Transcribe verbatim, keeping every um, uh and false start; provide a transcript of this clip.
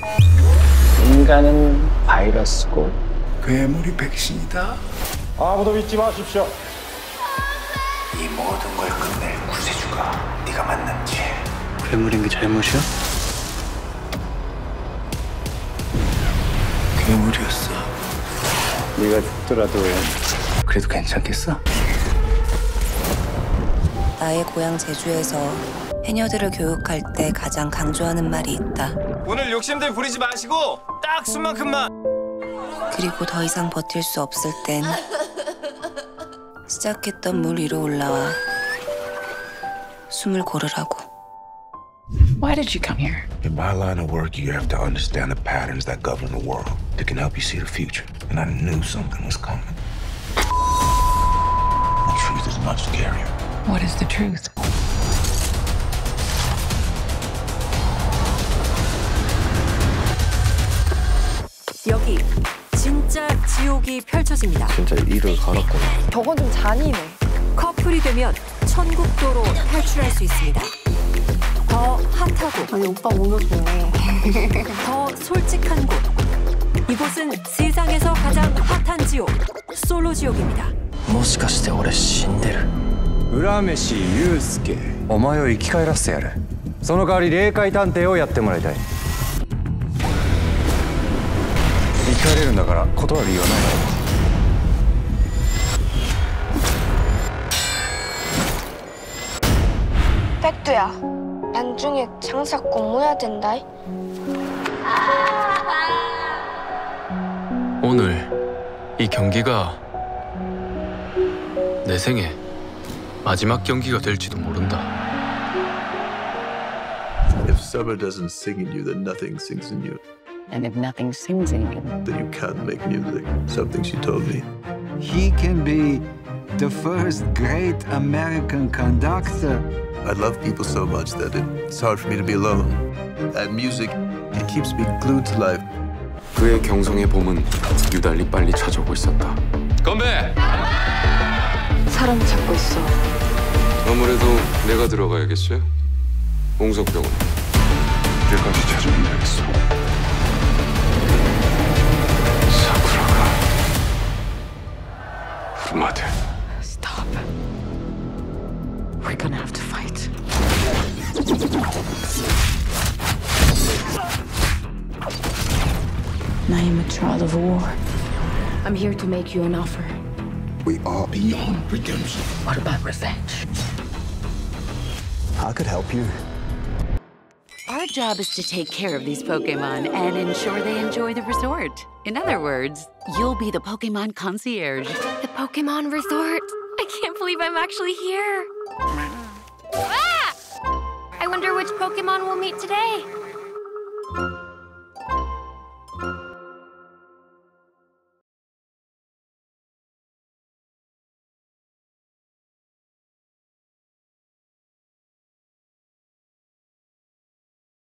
인간은 바이러스고 괴물이 백신이다. 아무도 믿지 마십시오. 이 모든 걸 끝낼 구세주가 네가 맞는지. 괴물인 게 잘못이야? 괴물이었어. 네가 죽더라도 그래도 괜찮겠어? 나의 고향 제주에서 해녀들을 교육할 때 가장 강조하는 말이 있다. 오늘 욕심들 부리지 마시고 딱 숨만큼만. 그리고 더 이상 버틸 수 없을 땐 시작했던 물 위로 올라와 숨을 고르라고. Why did you come here? In my line of work, you have to understand the patterns that govern the world that can help you see the future. And I knew something was coming. The truth is much scarier. What is the truth? 여기 진짜 지옥이 펼쳐집니다. 진짜 이를 갈았구나. 저건 좀 잔인해. 커플이 되면 천국도로 탈출할 수 있습니다. 더 핫하고 아니 오빠 오늘 좋네. 더 솔직한 곳. 이곳은 세상에서 가장 핫한 지옥, 솔로 지옥입니다. もしかして俺死んでる。 浦飯祐介、 お前を生き返らせてやる。その代わり霊界探偵をやってもらいたい。生き返れるんだから断る理由はないだろう。 백두야, 나중에 장사 꼭 모여야 된다. 오늘 이 경기가 내 생애 마지막 경기가 될지도 모른다. If summer doesn't sing in you, then nothing sings in you. And if nothing sings in you, Then you can't make music. Something she told me. He can be the first great American conductor. I love people so much that it's hard for me to be alone. And music, it keeps me glued to life. 그의 경성의 봄은 유달리 빨리 찾아오고 있었다. 건배! 사람 찾고 있어. 아무래도 내가 들어가야겠어요. 홍석병원. 여기까지 찾아온다겠어. 사쿠라가 후르마드. stop. We're gonna have to fight. I am a child of war. I'm here to make you an offer. We are beyond redemption. What about revenge? I could help you. Our job is to take care of these Pokemon and ensure they enjoy the resort. In other words, you'll be the Pokemon concierge. The Pokemon Resort? I can't believe I'm actually here. Ah! I wonder which Pokemon we'll meet today.